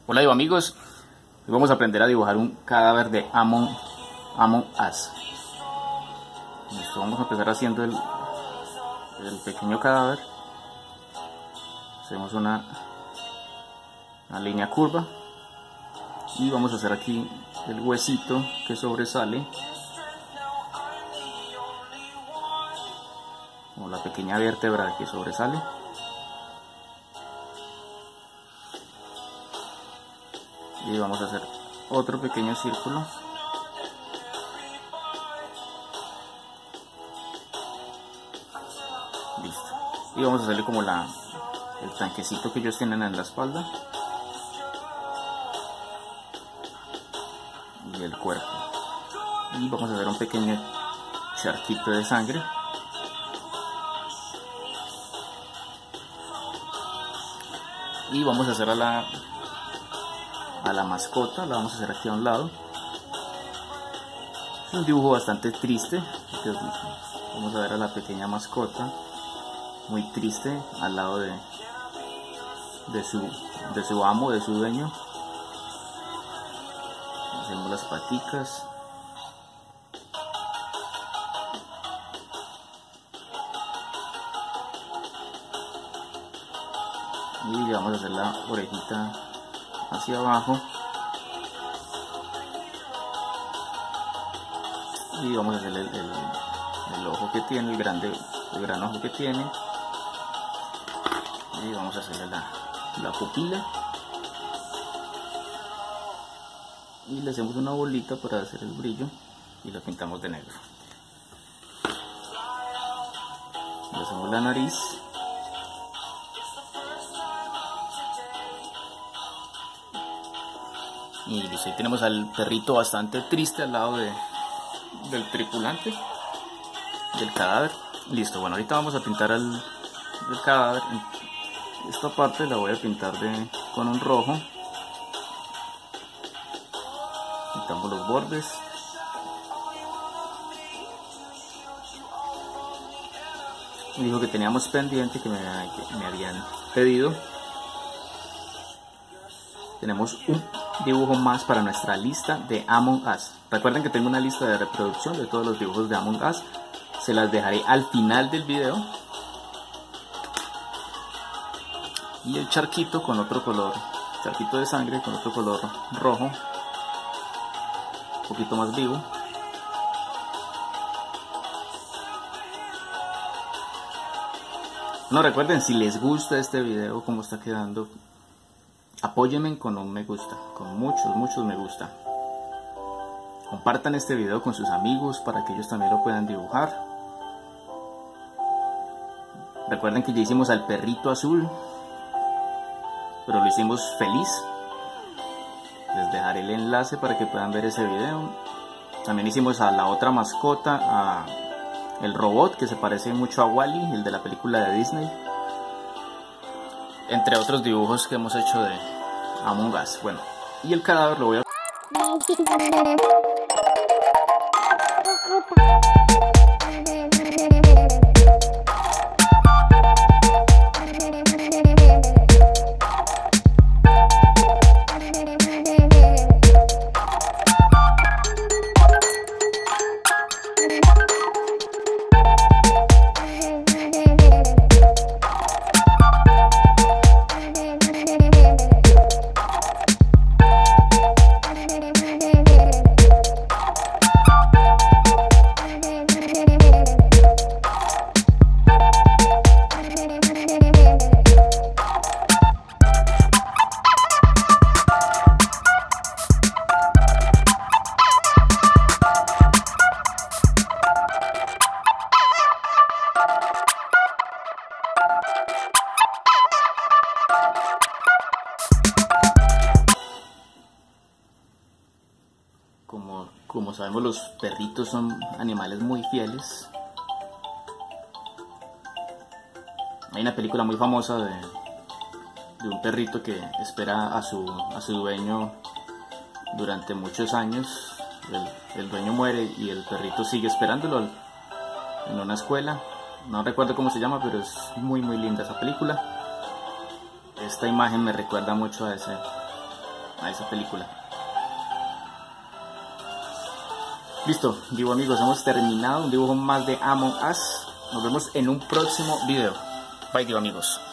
Hola amigos, hoy vamos a aprender a dibujar un cadáver de Among Us. Listo, vamos a empezar haciendo el pequeño cadáver. Hacemos una línea curva y vamos a hacer aquí el huesito que sobresale, o la pequeña vértebra que sobresale. Y vamos a hacer otro pequeño círculo. Listo. Y vamos a hacerle como el tanquecito que ellos tienen en la espalda y el cuerpo. Y vamos a hacer un pequeño charquito de sangre. Y vamos a hacer a la mascota, la vamos a hacer aquí a un lado. Es un dibujo bastante triste, vamos a ver a la pequeña mascota muy triste al lado de su amo, de su dueño. Hacemos las paticas. Y vamos a hacer la orejita hacia abajo. Y vamos a hacer el ojo que tiene, el gran ojo que tiene. Y vamos a hacerle la pupila. Y le hacemos una bolita para hacer el brillo y la pintamos de negro. Le hacemos la nariz. Y listo, ahí tenemos al perrito bastante triste al lado del tripulante, del cadáver. Listo, bueno, ahorita vamos a pintar el cadáver. Esta parte la voy a pintar con un rojo. Pintamos los bordes. Y dijo que teníamos pendiente, que me habían pedido. Tenemos un dibujo más para nuestra lista de Among Us. Recuerden que tengo una lista de reproducción de todos los dibujos de Among Us. Se las dejaré al final del video. Y el charquito con otro color, charquito de sangre con otro color rojo, un poquito más vivo. No, recuerden, si les gusta este video, como está quedando, apóyenme con un me gusta, con muchos me gusta. Compartan este video con sus amigos para que ellos también lo puedan dibujar. Recuerden que ya hicimos al perrito azul, pero lo hicimos feliz. Les dejaré el enlace para que puedan ver ese video. También hicimos a la otra mascota, a el robot que se parece mucho a Wall-E, el de la película de Disney, entre otros dibujos que hemos hecho de Among Us. Bueno, y el cadáver lo voy a... Como sabemos, los perritos son animales muy fieles. Hay una película muy famosa de un perrito que espera a su dueño durante muchos años. El dueño muere y el perrito sigue esperándolo en una escuela. No recuerdo cómo se llama, pero es muy linda esa película. Esta imagen me recuerda mucho a a esa película. Listo, digo amigos, hemos terminado un dibujo más de Among Us. Nos vemos en un próximo video. Bye, digo amigos.